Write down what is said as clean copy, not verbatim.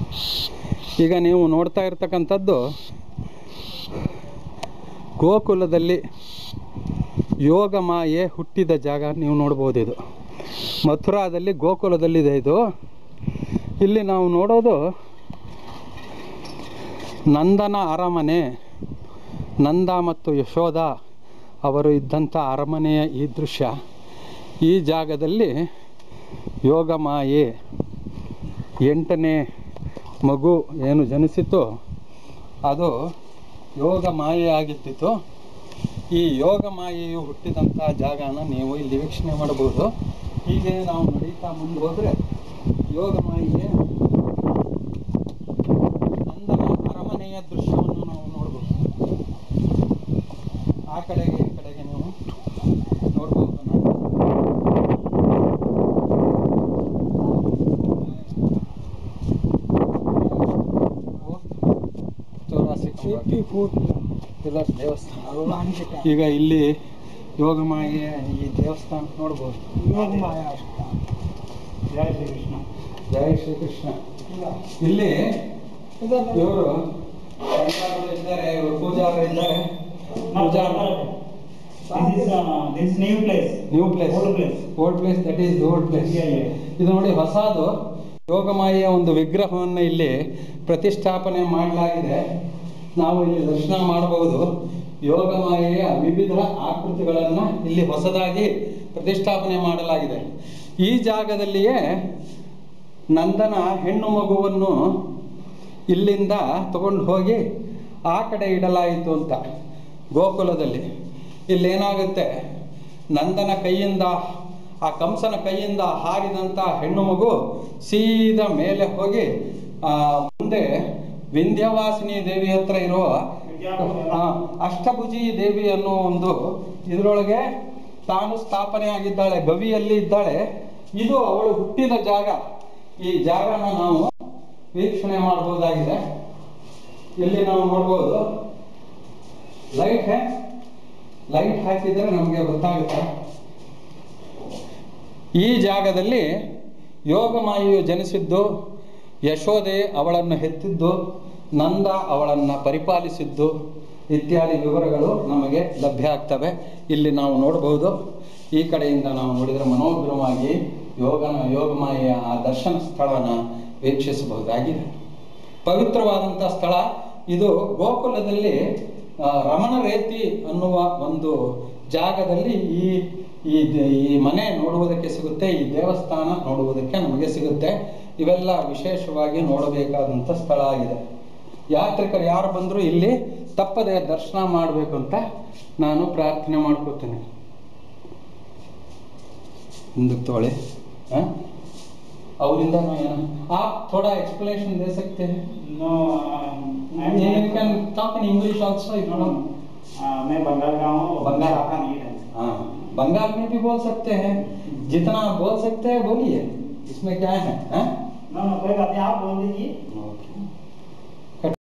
ಈಗ ನೀವು ನೋಡ್ತಾ ಇರ್ತಕ್ಕಂಥದ್ದು ಗೋಕುಲದಲ್ಲಿ ಯೋಗ ಮಾಯೆ ಹುಟ್ಟಿದ ಜಾಗ ನೀವು ನೋಡ್ಬೋದು. ಇದು ಮಥುರಾದಲ್ಲಿ ಗೋಕುಲದಲ್ಲಿದೆ. ಇದು ಇಲ್ಲಿ ನಾವು ನೋಡೋದು ನಂದನ ಅರಮನೆ. ನಂದ ಮತ್ತು ಯಶೋಧ ಅವರು ಇದ್ದಂಥ ಅರಮನೆಯ ಈ ದೃಶ್ಯ. ಈ ಜಾಗದಲ್ಲಿ ಯೋಗ ಮಾಯೆ 8ನೇ ಮಗು ಏನು ಜನಿಸಿತು ಅದು ಯೋಗ ಮಾಯೆ ಆಗಿದ್ದಿತು. ಈ ಯೋಗ ಮಾಯೆಯು ಹುಟ್ಟಿದಂಥ ಜಾಗನ ನೀವು ಇಲ್ಲಿ ವೀಕ್ಷಣೆ ಮಾಡಬಹುದು. ಹೀಗೆ ನಾವು ನಡೀತಾ ಮುಂದೆ ಹೋದರೆ ಯೋಗ ಮಾಯೆ ನಂದನ ಅರಮನೆಯ ದೃಶ್ಯವನ್ನು ನಾವು ನೋಡ್ಬೋದು. ಆ ಕಡೆಗೆ ಈ ಕಡೆಗೆ ನೀವು ನೋಡ್ಬೋದು. ದೇವಸ್ಥಾನ ಈಗ ಇಲ್ಲಿ ಯೋಗ ಮಾಯೆ ಈ ದೇವಸ್ಥಾನ ನೋಡ್ಬೋದು. ಜಯ ಶ್ರೀಕೃಷ್ಣ. ಜಯ ಶ್ರೀಕೃಷ್ಣ. ಇಲ್ಲಿ ಇವರು ಇದ್ದಾರೆ, ಇವರು ಪೂಜಾರರು ಇದ್ದಾರೆ. Old place that is old place. ಇದು ನೋಡಿ ಹೊಸದು ಯೋಗ ಮಾಯೆಯ ಒಂದು ವಿಗ್ರಹವನ್ನು ಇಲ್ಲಿ ಪ್ರತಿಷ್ಠಾಪನೆ ಮಾಡಲಾಗಿದೆ. ನಾವು ಇಲ್ಲಿ ದರ್ಶನ ಮಾಡಬಹುದು. ಯೋಗ ಮಾಯೆಯ ವಿವಿಧ ಆಕೃತಿಗಳನ್ನು ಇಲ್ಲಿ ಹೊಸದಾಗಿ ಪ್ರತಿಷ್ಠಾಪನೆ ಮಾಡಲಾಗಿದೆ. ಈ ಜಾಗದಲ್ಲಿಯೇ ನಂದನ ಹೆಣ್ಣು ಮಗುವನ್ನು ಇಲ್ಲಿಂದ ತಗೊಂಡು ಹೋಗಿ ಆ ಕಡೆ ಇಡಲಾಯಿತು ಅಂತ ಗೋಕುಲದಲ್ಲಿ. ಇಲ್ಲೇನಾಗುತ್ತೆ, ನಂದನ ಕೈಯಿಂದ ಆ ಕಂಸನ ಕೈಯಿಂದ ಹಾರಿದಂಥ ಹೆಣ್ಣು ಮಗು ಸೀದಾ ಮೇಲೆ ಹೋಗಿ ಮುಂದೆ ವಿಂಧ್ಯವಾಸಿನಿ ದೇವಿ ಹತ್ರ ಇರುವ ಅಷ್ಟಭುಜಿ ದೇವಿ ಅನ್ನೋ ಒಂದು ಇದರೊಳಗೆ ತಾನು ಸ್ಥಾಪನೆ ಆಗಿದ್ದಾಳೆ, ಗವಿಯಲ್ಲಿ ಇದ್ದಾಳೆ. ಇದು ಅವಳು ಹುಟ್ಟಿದ ಜಾಗ. ಈ ಜಾಗನ ನಾವು ವೀಕ್ಷಣೆ ಮಾಡಬಹುದಾಗಿದೆ. ಇಲ್ಲಿ ನಾವು ನೋಡ್ಬೋದು ಲೈಟ್ ಹಾಕಿದರೆ ನಮಗೆ ಗೊತ್ತಾಗುತ್ತೆ. ಈ ಜಾಗದಲ್ಲಿ ಯೋಗ ಮಾಯೆಯು ಜನಿಸಿದ್ದು, ಯಶೋದೆ ಅವಳನ್ನು ಹೆತ್ತಿದ್ದು, ನಂದ ಅವಳನ್ನು ಪರಿಪಾಲಿಸಿದ್ದು ಇತ್ಯಾದಿ ವಿವರಗಳು ನಮಗೆ ಲಭ್ಯ ಆಗ್ತವೆ. ಇಲ್ಲಿ ನಾವು ನೋಡಬಹುದು. ಈ ಕಡೆಯಿಂದ ನಾವು ನೋಡಿದರೆ ಮನೋಗ್ರಹವಾಗಿ ಯೋಗ ಮಾಯೆಯ ಆ ದರ್ಶನ ಸ್ಥಳನ ವೀಕ್ಷಿಸಬಹುದಾಗಿದೆ. ಪವಿತ್ರವಾದಂಥ ಸ್ಥಳ ಇದು. ಗೋಕುಲದಲ್ಲಿ ರಮಣ ರೇತಿ ಅನ್ನುವ ಒಂದು ಜಾಗದಲ್ಲಿ ಈ ಮನೆ ನೋಡುವುದಕ್ಕೆ ಸಿಗುತ್ತೆ, ಈ ದೇವಸ್ಥಾನ ನೋಡುವುದಕ್ಕೆ ನಮಗೆ ಸಿಗುತ್ತೆ. ಇವೆಲ್ಲ ವಿಶೇಷವಾಗಿ ನೋಡಬೇಕಾದಂಥ ಸ್ಥಳ ಆಗಿದೆ. ಯಾತ್ರಿಕರು ಯಾರು ಬಂದರೂ ಇಲ್ಲಿ ತಪ್ಪದೆ ದರ್ಶನ ಮಾಡಬೇಕು ಅಂತ ನಾನು ಪ್ರಾರ್ಥನೆ ಮಾಡ್ಕೋತೇನೆ. ಮುಂದಕ್ಕೆ ತೋಳಿ ಅವರಿಂದ आप थोड़ा एक्सप्लेनेशन दे सकते हैं? No, you can talk in English also if you want. मैं बंगाल का हूँ. बंगाल का नहीं है. हाँ, बंगाल में भी बोल सकते हैं. जितना बोल सकते हैं बोलिए, इसमें क्या है? No, कोई बात नहीं, आप बोल दीजिए. ओके.